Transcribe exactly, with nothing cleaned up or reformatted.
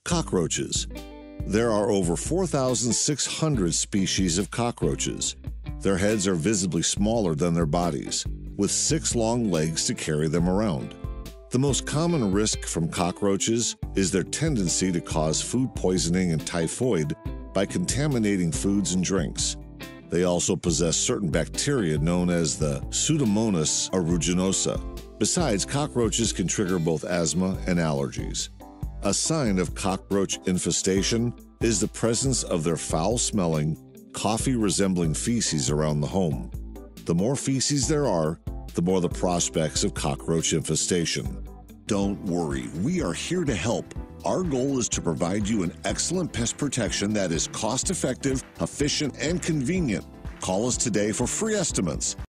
Cockroaches. There are over four thousand six hundred species of cockroaches. Their heads are visibly smaller than their bodies, with six long legs to carry them around. The most common risk from cockroaches is their tendency to cause food poisoning and typhoid by contaminating foods and drinks. They also possess certain bacteria known as the Pseudomonas aeruginosa. Besides, cockroaches can trigger both asthma and allergies. A sign of cockroach infestation is the presence of their foul-smelling, coffee-resembling feces around the home. The more feces there are, the more the prospects of cockroach infestation. Don't worry, we are here to help. Our goal is to provide you an excellent pest protection that is cost-effective, efficient, and convenient. Call us today for free estimates.